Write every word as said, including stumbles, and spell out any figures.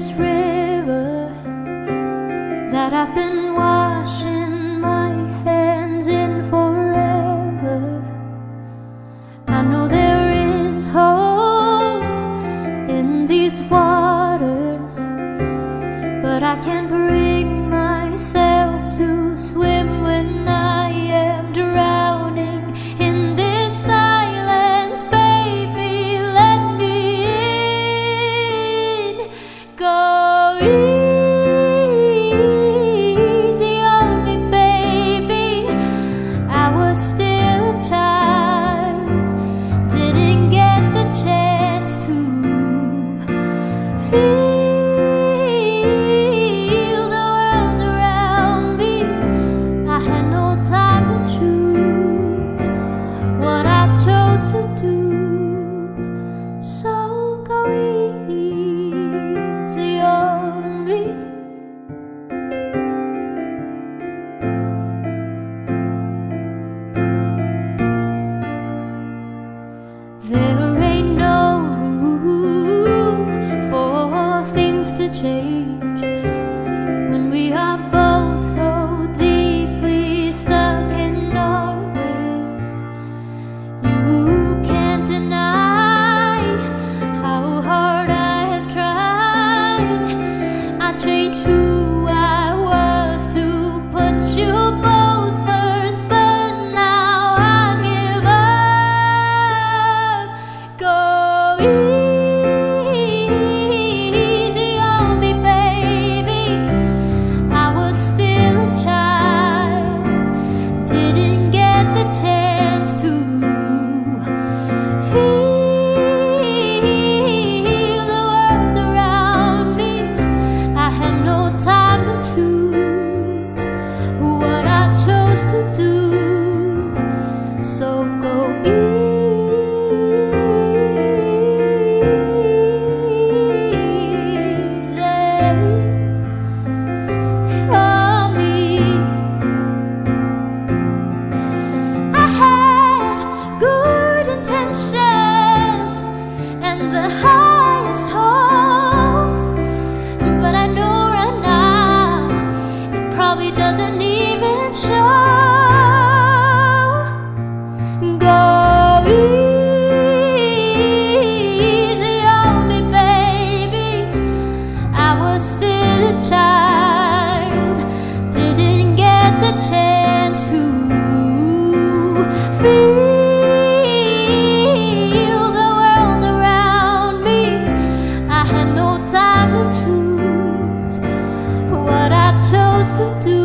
this river that I've been washing my hands in forever. I know there is hope in these waters, but I can't bring myself to swim when I am drowning in this silence. Baby, let me in. Go easy on me, baby. I was still a child, didn't get the chance to feel to do. So go easy on me. There ain't no room for things to change when we are both so deeply stuck in our ways. You can't deny how hard I have tried. I changed who I was to put you both first, but now I give up. Go easy on me, baby. I was still a child, didn't get the chance to feel the world around me. I had no time to choose what I chose to do. So go easy on me. I had good intentions and the highest hopes, but I know right now it probably doesn't even show. Go easy on me, baby. I was still a child, didn't get the chance to feel the world around me. I had no time to choose what I chose to do.